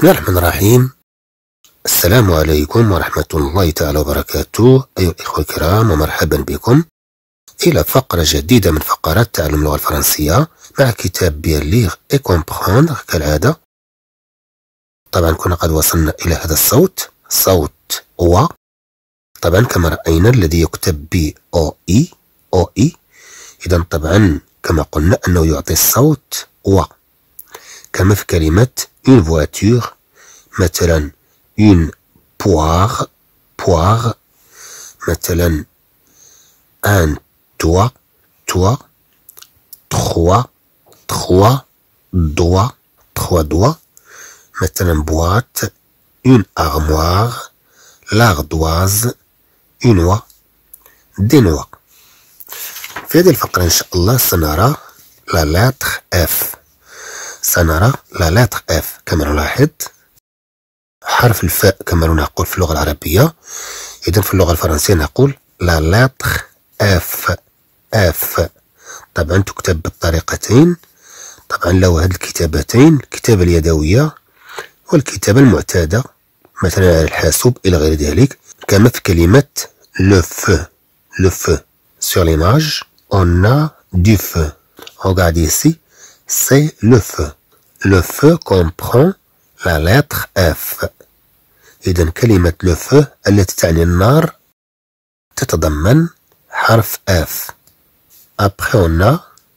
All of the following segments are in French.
بسم الله الرحمن الرحيم. السلام عليكم ورحمة الله تعالى وبركاته. أيها الإخوة الكرام، ومرحبا بكم إلى فقرة جديدة من فقرات تعلم اللغة الفرنسية مع كتاب بيان ليغ إي كومبخوندغ كالعادة. طبعا كنا قد وصلنا إلى هذا الصوت، صوت و. طبعا كما رأينا الذي يكتب ب أو إي أو إي، إذا طبعا كما قلنا أنه يعطي الصوت و، كما في كلمة une voiture، مثلا une poire poire، مثلا un toit toit، trois trois doigts trois doigts، مثلا boîte une armoire، l'ardoise une oie des noix. في هذه الفقرة إن شاء الله سنرى la lettre F. سنرى لا لاتر اف. كما نلاحظ حرف الفاء كما نقول في اللغة العربية، إذا في اللغة الفرنسية نقول لا لاتر اف. اف طبعا تكتب بالطريقتين، طبعا له هذه الكتابتين، الكتابة اليدوية والكتابة المعتادة مثلا على الحاسوب إلى غير ذلك، كما في كلمة لو فو. لو فو sur l'image on a du feu. Regardez ici, c'est le feu. Le feu comprend la lettre F. إذن كلمة le feu التي تعني النار تتضمن حرف F. Après on a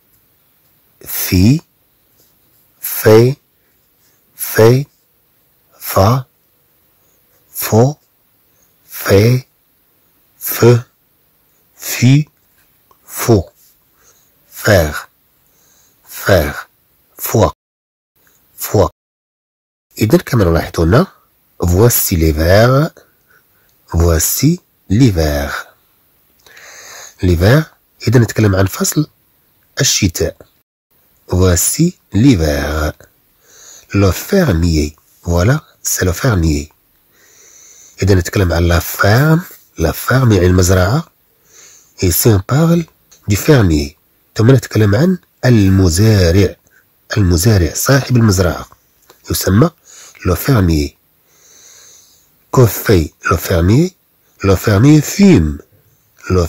fi fait fait fa faux fait feu fut faux faire faire foi foi. إذن كما نلاحظ هنا voici l'hiver voici l'hiver. l'hiver إذا نتكلم عن فصل الشتاء. voici l'hiver. le fermier voilà c'est le fermier. إذا نتكلم عن la ferme. la ferme يعني المزرعة. ici on parle du fermier. ثم نتكلم عن المزارع. المزارع صاحب المزرعة يسمى لو فيرميي. que fait le fermier? Le fermier fume. le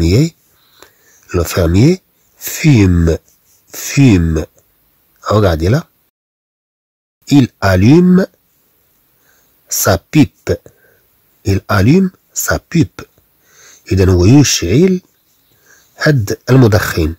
fermier fume fume. Regardez là, il allume sa pipe. il allume sa pipe. إذن هو يشعل هد المدخن.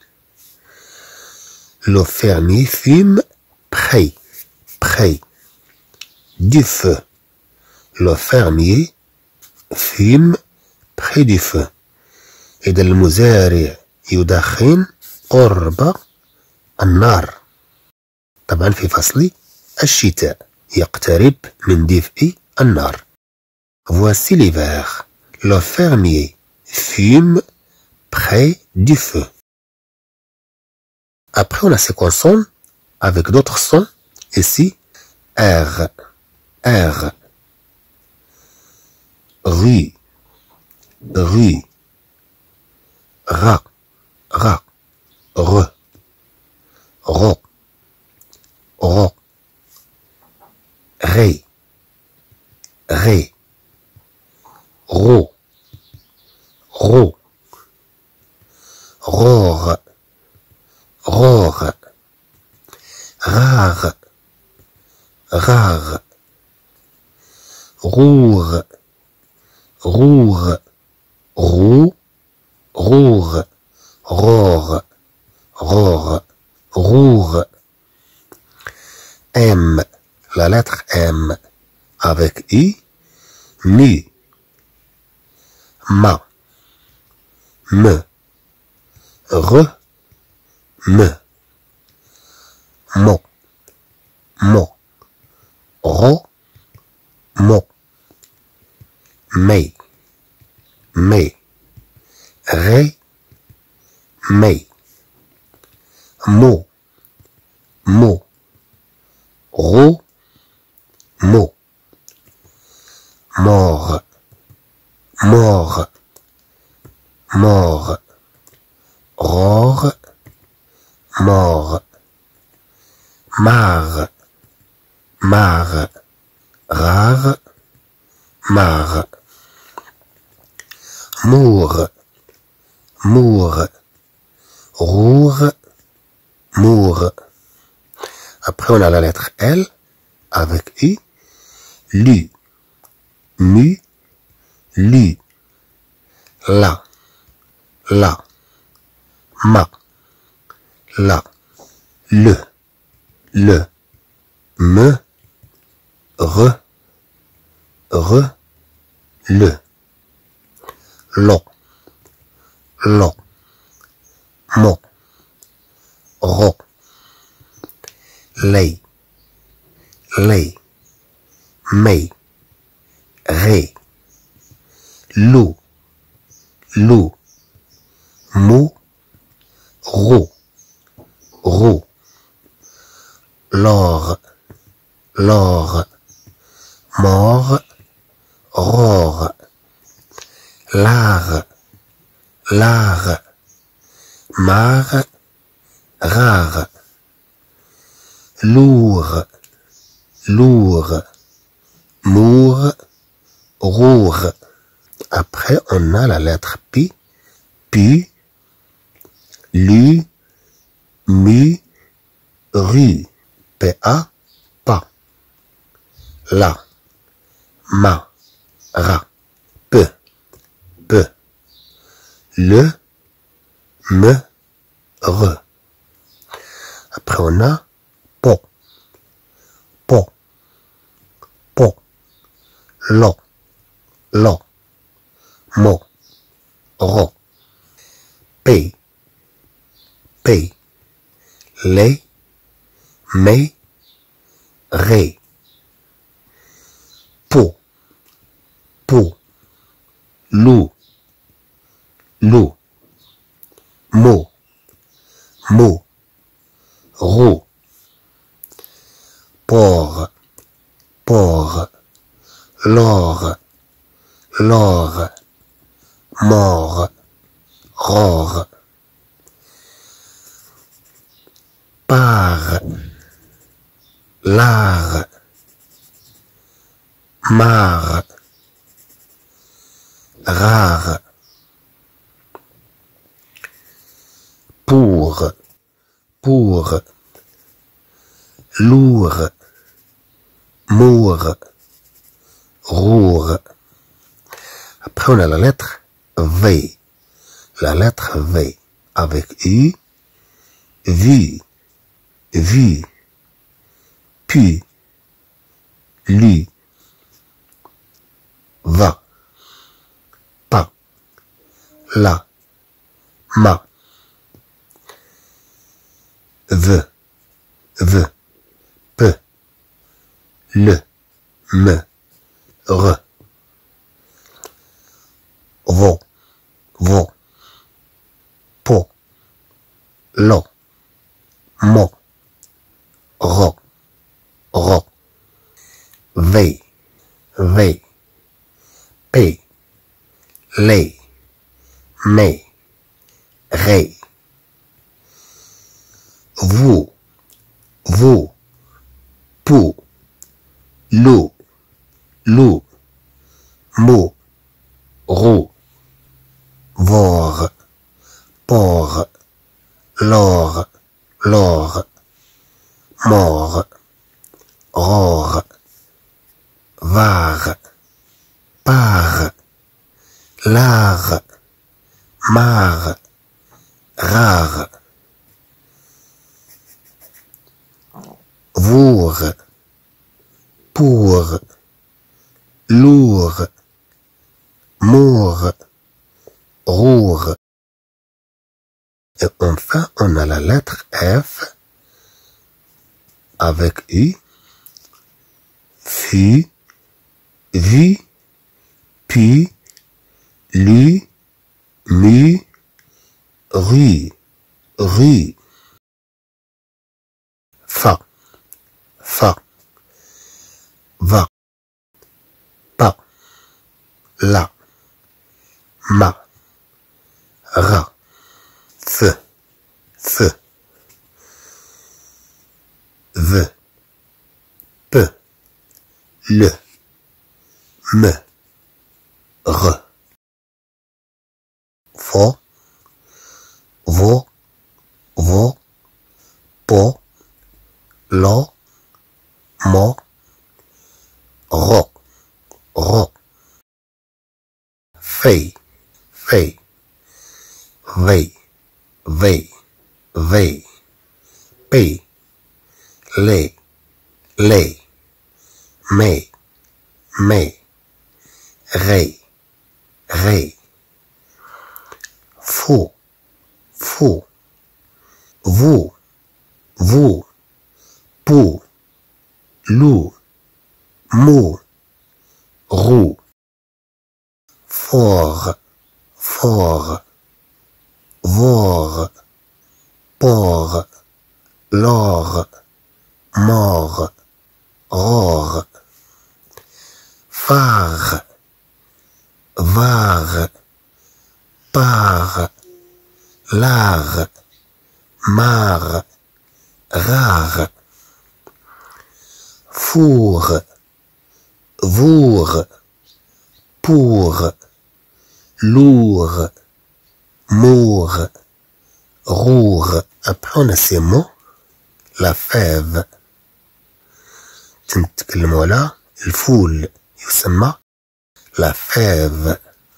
le fermier fume près près du feu. le fermier fume près du feu. إذا المزارع يدخن قرب النار، طبعا في فصل الشتاء يقترب من دفء النار. voici l'hiver. le fermier fume près du feu. Après, on a ces consonnes avec d'autres sons. Ici, R, R. Rue, rue. Ra, ra. Re, ro, ro. Ré, ré. Ro, ro. Rore, rore. Rare, rare. Roure, roure. Roux, roure. Rore, rore. Roure. M, la lettre M avec U. Nu. Ma, me. Re, me. Mo, mo. Ro, mo. Mais, mais. Ré, mais. Mo, mo. Ro, mo. Mort, mort. Mort. Rore, mort. Mare, mare. rare, marre. Mour, mour. Roure, mour. Après, on a la lettre L avec U. Lu, mu, lu. La, la. Ma, la. Le, me, re, le. Lo, mo, ro. Lei, mei, ré. Lou, mou, roux. L'or, mort, rore. L'art, marre, rare. Lourd, mour, roure. Après, on a la lettre P, pu, lu, mu, rue. P-A, pas. La, ma, ra. Peu. Le, me, re. Après, on a po, lo, mo, ro. P, les, mais, ré. Po, loup, mot, roux. Porc, l'or, mort, rore. Part, lard, marre, rare. Pour, lourd, mour, roure. Après, on a la lettre V. La lettre V avec U, vu, pu, lu, va, pas, la, ma, veut, peu, le, me, re. Vaux, po, lo, mo, ro, ve, pe, les, mais, ré. Vous, pou, loup, mot, roux. Vor, porc, l'or, mort, rore, var, part, lard, marre, rare. Vour, pour, lourd, mour, roure. Et enfin, on a la lettre F avec U, fu, vu, pu, lu, mu, rue, fa, va, pas, la, ma, ra, feu, ve, peu, le, me, re, fo, vo, vo, po, lo, mo, ro, ro, fei, fei, vei, vei, vei, pei, le, le, me, me, rei, rei, faux, faux, vous, vous, pou, loup, mou, roux, fort, fort, vor, por, lor, mort, ror, phare, var, par, lar, mar, rare, four, vour, pour, lourd, mour, rour. Après on a ces mots, la fève. تنتكلموا على الفول يسمى la fève.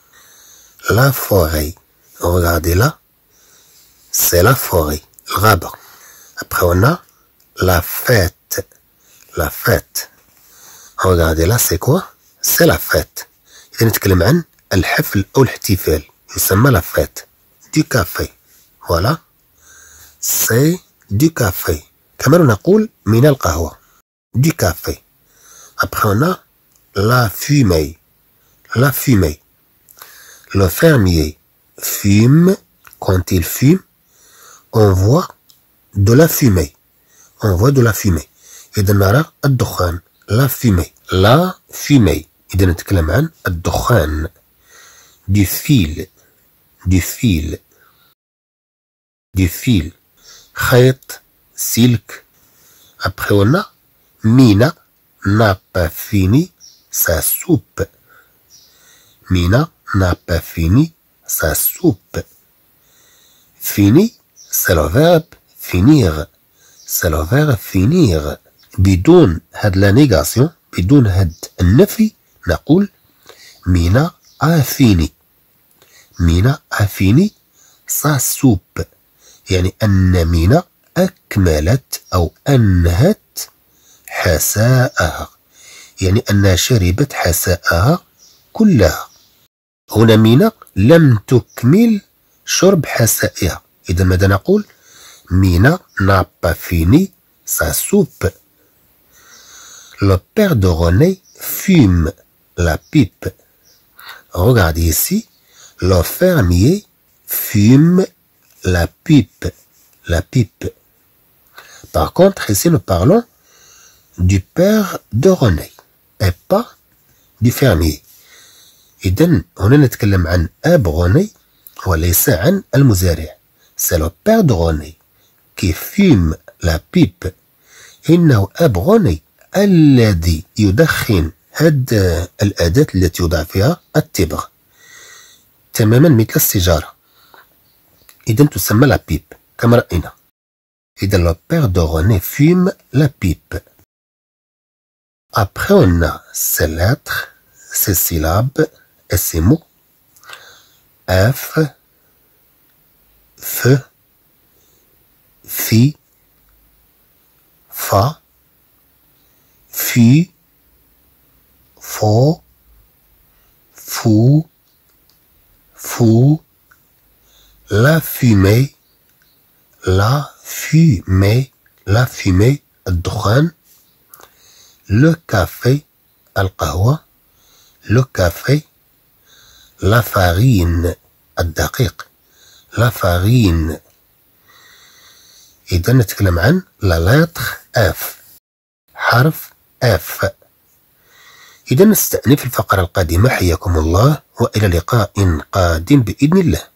La forêt. Regardez là, c'est la forêt, الغابة. Après on a la fête. La fête. Regardez là, c'est quoi? C'est la fête. إذا نتكلم عن الحفل أو الاحتفال يسمى la fête. Du café. Voilà. C'est du café. كما نقول من القهوة. Du café. Après on a la fumée. La fumée. Le fermier fume. Quand il fume, on voit de la fumée. On voit de la fumée. إذا نرى الدخان. La fumée. La fumée. إذا نتكلم عن الدخان. Du fil. Du fil. Du fil. خيط. Silk. Après on a Mina n'a pas fini sa soupe. Mina n'a pas fini sa soupe. Fini, c'est le verbe finir. C'est le verbe finir. بدون هاد la négation, بدون هاد النفي نقول Mina a fini. Mina a fini sa soupe. يعني أن مينا أكملت أو أنهت حساءها. يعني أنها شربت حساءها كلها. هنا مينا لم تكمل شرب حسائها. إذا ماذا نقول؟ مينا n'a pas fini sa soupe. Le père de René fume la pipe. Regardez ici, le fermier fume la pipe. La pipe. Par contre, ici nous parlons du père de René et pas du fermier. إذن هنا نتكلم عن أب غوني وليس عن المزارع. C'est le père de René qui fume la pipe. إنه أب غوني الذي يدخن هاد الأداة التي يوضع فيها التبغ تماما مثل السيجارة. إذن تسمى la pipe كما رأينا. إذا le père de René fume la pipe. Après on a ces lettres, ces syllabes et ces mots. F, F, Fi, Fa, Fu, Fo, Fou, Fou, la fumée, la fumée, la fumée, الدخان. Le café, القهوة. Le café. La farine, الدقيق. La farine. إذا نتكلم عن la lettre F. حرف F. إذا نستأنف الفقرة القادمة. حياكم الله وإلى لقاء قادم بإذن الله.